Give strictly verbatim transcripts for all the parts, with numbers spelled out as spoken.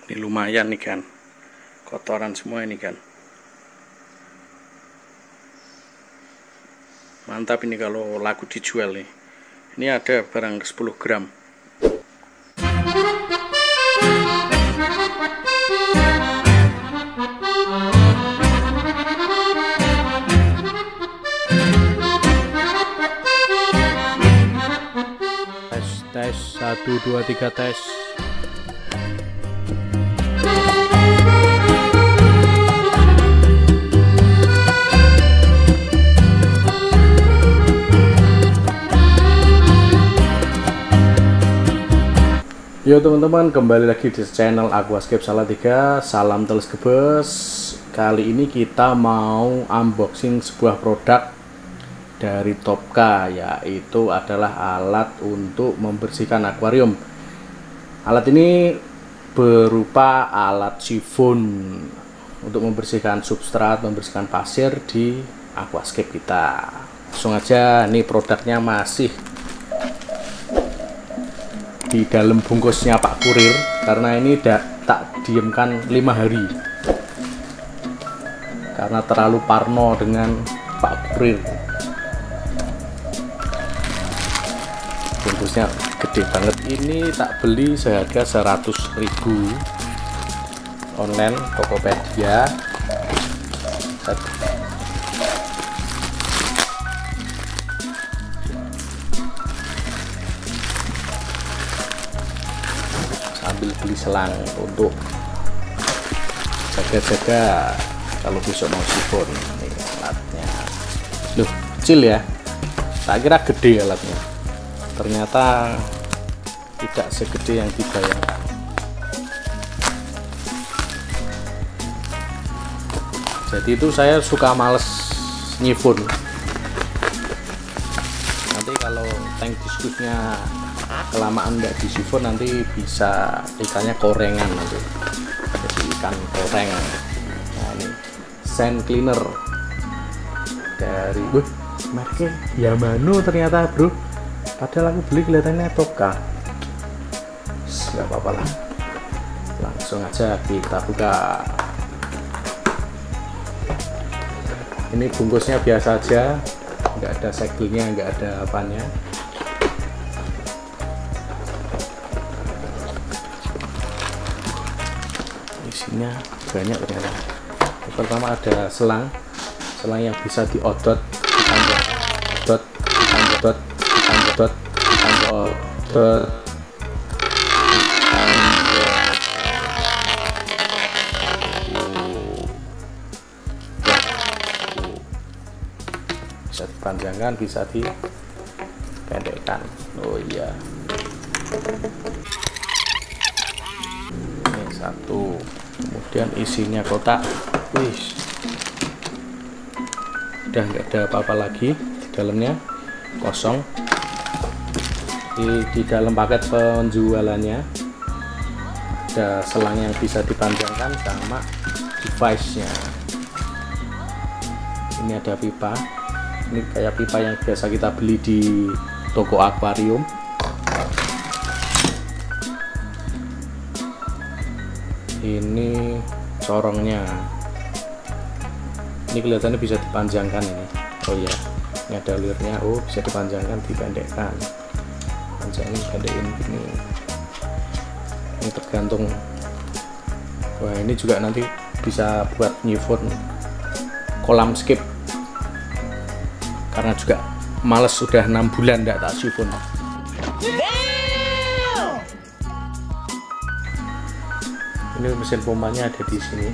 Ini lumayan nih kan, kotoran semua ini kan. Mantap ini kalau laku dijual nih. Ini ada barang sepuluh gram. Tes, tes, satu, dua, tiga, tes. Yo teman-teman, kembali lagi di channel Aquascape Salatiga. Salam telus gebes. Kali ini kita mau unboxing sebuah produk dari Topka, yaitu adalah alat untuk membersihkan akuarium. Alat ini berupa alat sifon untuk membersihkan substrat, membersihkan pasir di aquascape kita. Langsung aja, ini produknya masih di dalam bungkusnya Pak Kurir, karena ini tak diamkan lima hari karena terlalu parno dengan Pak Kurir. Bungkusnya gede banget, ini tak beli seharga seratus ribu online Tokopedia. Sambil beli selang untuk jaga-jaga kalau besok mau sifon. Ini alatnya, loh kecil ya, tak kira gede alatnya, ternyata tidak segede yang dibayangkan. Jadi itu saya suka males nyifon, nanti kalau tank diskusnya kelamaan nggak disifon nanti bisa ikannya korengan, nanti jadi ikan koreng. Nah ini sand cleaner dari wih, mereknya Yamano ternyata bro, padahal aku beli kelihatannya Topka. Nggak apa-apa lah, langsung aja kita buka. Ini bungkusnya biasa aja, nggak ada segelnya, nggak ada apanya. Isinya banyak ternyata. Pertama ada selang, selang yang bisa diodot, ditanjot, odot, ditanjot, ditanjot, ditanjot, odot, bisa dipanjangkan, bisa dipendekkan. Oh iya, ini satu. Kemudian isinya kotak, wih, udah nggak ada apa-apa lagi di dalamnya, kosong. Di, di dalam paket penjualannya ada selang yang bisa dipanjangkan sama device-nya. Ini ada pipa, ini kayak pipa yang biasa kita beli di toko akuarium. Ini corongnya, ini kelihatannya bisa dipanjangkan ini. Oh ya, ini ada lirnya. Oh, bisa dipanjangkan, dipendekkan, panjangin, pendekin ini. Ini tergantung. Wah, ini juga nanti bisa buat nyifon kolam skip, karena juga males, sudah enam bulan enggak tak sifon. Ini mesin pompanya ada di sini.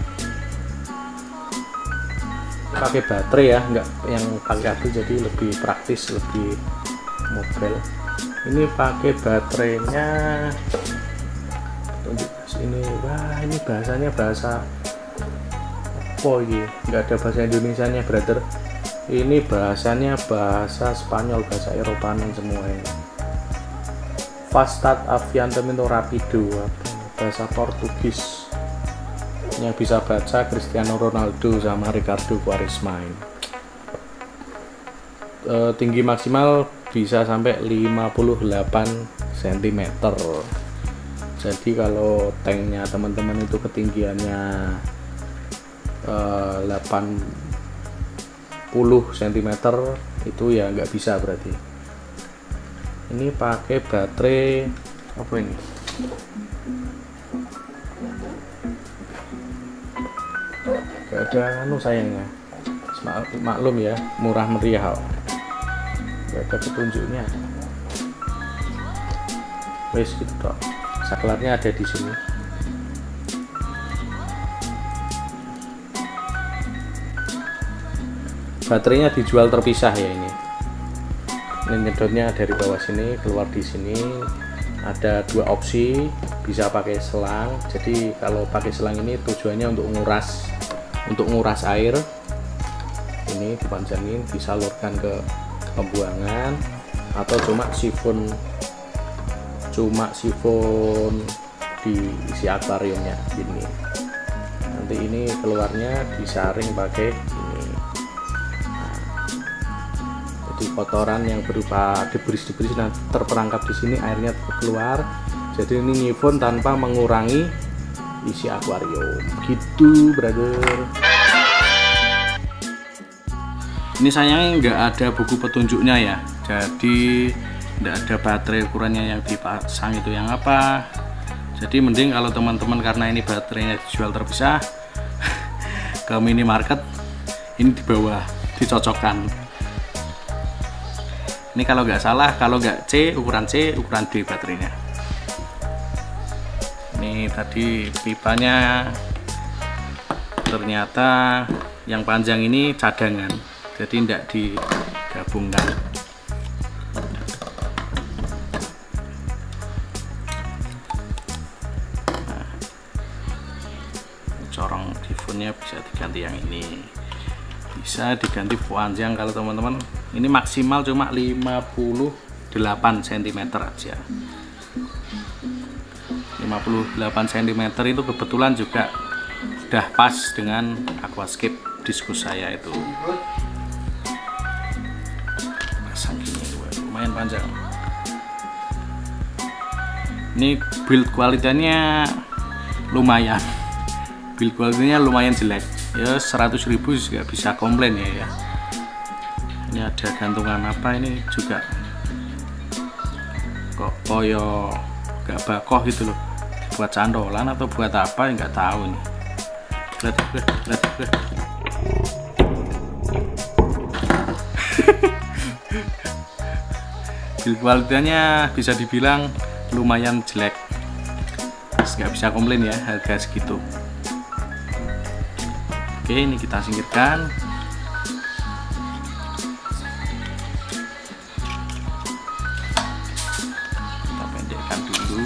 Pakai baterai ya, enggak yang pakai kabel, jadi lebih praktis, lebih mobile. Ini pakai baterainya. Tunjuk sini. Wah, ini bahasanya bahasa apa ini? Enggak ada bahasa Indonesianya, brother. Ini bahasanya bahasa Spanyol, bahasa Eropanan semua ini. Fast Start Aviantamento Rapido, bahasa Portugis. Yang bisa baca Cristiano Ronaldo sama Ricardo Quaresma. E, tinggi maksimal bisa sampai lima puluh delapan sentimeter. Jadi kalau tanknya teman-teman itu ketinggiannya eh, delapan puluh sentimeter itu ya nggak bisa berarti. Ini pakai baterai apa ini? Gak ada anu sayangnya. Maklum ya, murah meriah. Gak ada petunjuknya. Wes gitu toh. Saklarnya ada di sini. Baterainya dijual terpisah ya ini. Ini nyedotnya dari bawah sini keluar di sini. Ada dua opsi, bisa pakai selang. Jadi kalau pakai selang ini tujuannya untuk nguras, untuk nguras air. Ini dipanjangin, disalurkan ke pembuangan, atau cuma sifon, cuma sifon diisi akuariumnya ini. Nanti ini keluarnya disaring pakai ini. Nah, jadi kotoran yang berupa debris-debris nanti terperangkap di sini, airnya keluar. Jadi ini nyifon tanpa mengurangi isi akuarium. Gitu, brother. Ini sayangnya nggak ada buku petunjuknya ya, jadi nggak ada baterai ukurannya yang dipasang itu yang apa. Jadi mending kalau teman-teman, karena ini baterainya dijual terpisah ke minimarket, ini di bawah dicocokkan. Ini kalau nggak salah, kalau nggak C, ukuran C, ukuran D baterainya. Ini tadi pipanya ternyata yang panjang ini cadangan, jadi tidak digabungkan. Nah, corong sifonnya bisa diganti yang ini, bisa diganti panjang kalau teman-teman. Ini maksimal cuma lima puluh delapan sentimeter aja. lima puluh delapan sentimeter itu kebetulan juga udah pas dengan aquascape diskus saya itu. Pasang gini, lumayan panjang. Ini build kualitasnya lumayan, build kualitasnya lumayan jelek ya, seratus ribu juga bisa komplain ya ya. Ini ada gantungan apa ini juga kok koyo gak bakoh gitu loh, buat candolan atau buat apa ya nggak tahu nih. Lihat, lihat, lihat, lihat. Build kualitasnya bisa dibilang lumayan jelek, nggak bisa komplain ya harga segitu. Oke, ini kita singkirkan. Kita pendekkan dulu.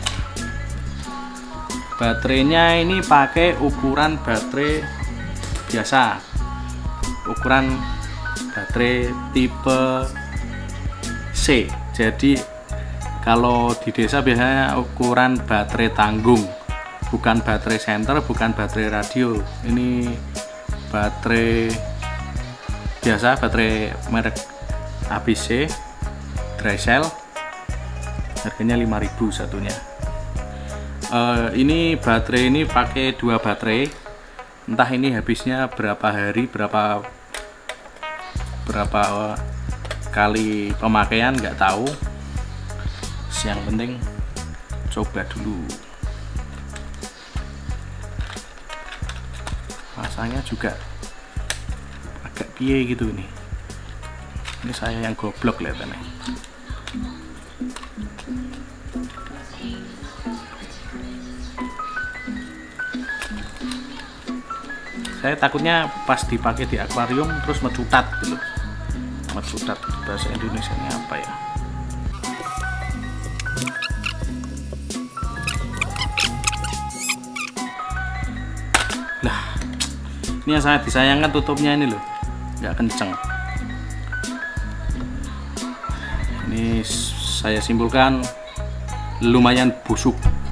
Baterainya ini pakai ukuran baterai biasa, ukuran baterai tipe C. Jadi kalau di desa biasanya ukuran baterai tanggung, bukan baterai center, bukan baterai radio. Ini baterai biasa, baterai merek A B C dry cell, harganya lima ribu satunya. Uh, ini baterai ini pakai dua baterai, entah ini habisnya berapa hari, berapa berapa uh, kali pemakaian nggak tahu. Yang penting coba dulu. Masanya juga agak piye gitu nih. Ini saya yang goblok kelihatannya. Saya takutnya pas dipakai di akuarium terus mecutat gitu. Mecutat, bahasa Indonesianya apa ya? Lah, ini yang sangat disayangkan tutupnya ini loh, nggak kenceng. Ini saya simpulkan lumayan busuk.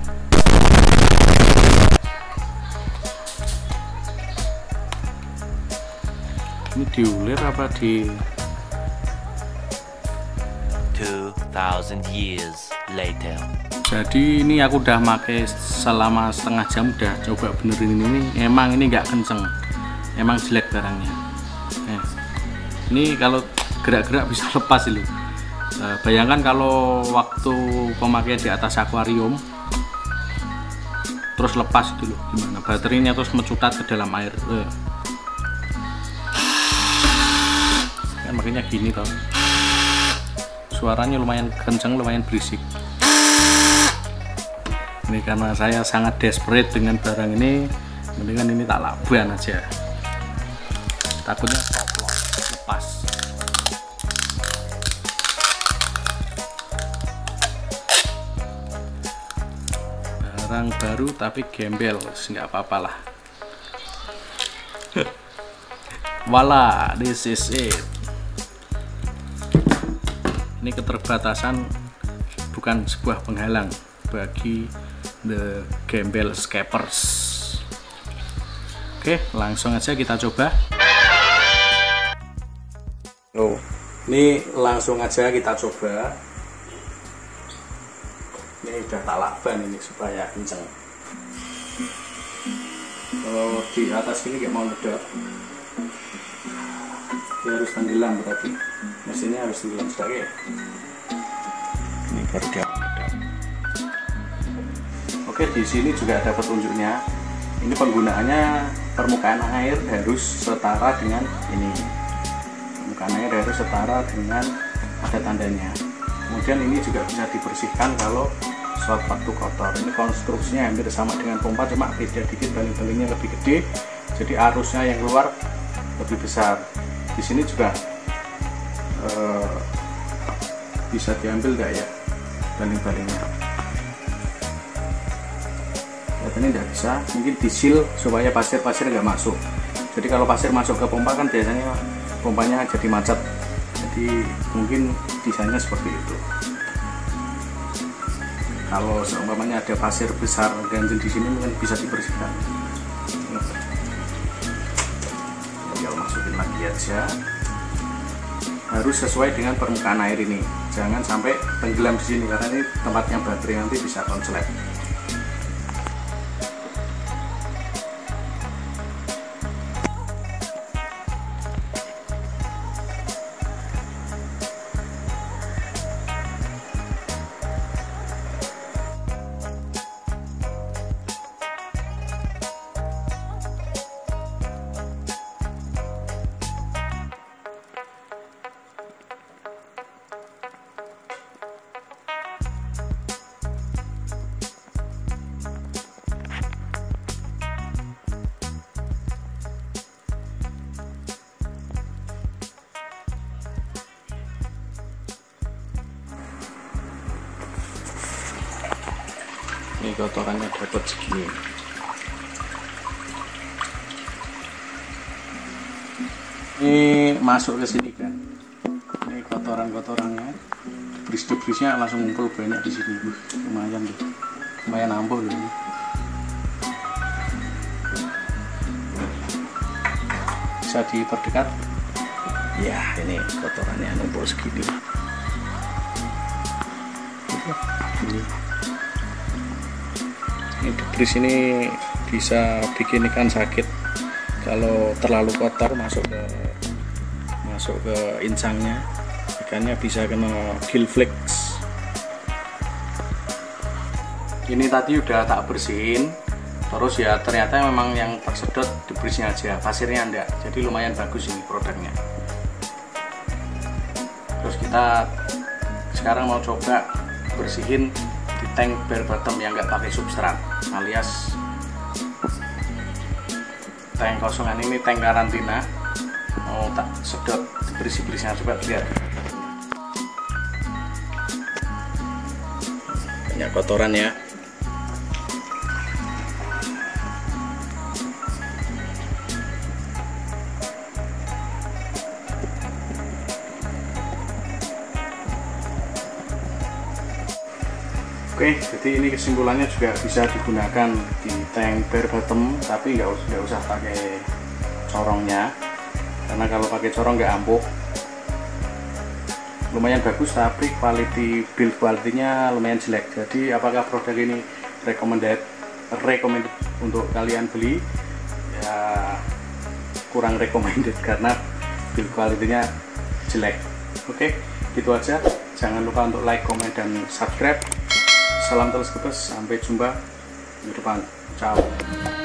Ini diulir apa di two thousand years later. Jadi ini aku udah pakai selama setengah jam, udah coba benerin ini. Emang ini nggak kenceng, emang jelek barangnya. Nah, ini kalau gerak-gerak bisa lepas itu. Nah, bayangkan kalau waktu pemakaian di atas akuarium terus lepas itu loh, gimana baterainya terus mencutat ke dalam air. Eh. Kan makanya gini toh. Suaranya lumayan kenceng, lumayan berisik. Ini karena saya sangat desperate dengan barang ini, mendingan ini tak labuan aja, takutnya koplos lepas. Barang baru tapi gembel, nggak apa-apa lah. Voila, this is it. Ini keterbatasan bukan sebuah penghalang bagi the gembel scapers. Oke, langsung aja kita coba. Oh, ini langsung aja kita coba. Ini udah tak lakban ini supaya kenceng. Kalau di atas ini kayak mau ngedot, dia harus tenggelam berarti. Mesinnya harus tenggelam sedikit. Ini baru dia. Oke, di sini juga ada petunjuknya. Ini penggunaannya permukaan air harus setara dengan ini. Permukaan air harus setara dengan ada tandanya. Kemudian ini juga bisa dibersihkan kalau suatu waktu kotor. Ini konstruksinya hampir sama dengan pompa, cuma beda dikit, baling-balingnya lebih gede. Jadi arusnya yang keluar lebih besar. Di sini juga eh, bisa diambil nggak ya baling-balingnya? Ini tidak bisa, mungkin disil supaya pasir-pasir nggak masuk. Jadi kalau pasir masuk ke pompa kan biasanya pompanya jadi macet. Jadi mungkin desainnya seperti itu. Kalau seumpamanya ada pasir besar ganjil di sini mungkin bisa dibersihkan. Tinggal masukin lagi aja. Harus sesuai dengan permukaan air ini. Jangan sampai tenggelam di sini karena ini tempatnya baterai, nanti bisa konslet. Ini kotorannya dapat segini. Ini masuk ke sini kan. Ini kotoran-kotorannya, debris-debrisnya langsung ngumpul banyak di sini. Lumayan tuh, lumayan ampuh loh ini. Bisa diperdekat. Ya, ini kotorannya numpuk segini. Ini. Ini debris ini bisa bikin ikan sakit kalau terlalu kotor masuk ke masuk ke insangnya, ikannya bisa kena gill flakes. Ini tadi udah tak bersihin, terus ya ternyata memang yang tersedot debrisnya aja, pasirnya enggak, jadi lumayan bagus ini produknya. Terus kita sekarang mau coba bersihin di tank bare bottom yang nggak pakai substrat, alias tank kosongan ini, tank karantina. Mau tak sedot bersih-bersihnya, coba lihat. Banyak kotoran ya. Oke, jadi ini kesimpulannya juga bisa digunakan di tank bare bottom, tapi nggak usah, nggak usah pakai corongnya, karena kalau pakai corong nggak ampuh. lumayan bagus, tapi quality build quality-nya lumayan jelek. Jadi apakah produk ini recommended recommended untuk kalian beli? Ya kurang recommended karena build quality-nya jelek. Oke, gitu aja. Jangan lupa untuk like, komen, dan subscribe. Salam teleskopes, sampai jumpa di depan. Ciao.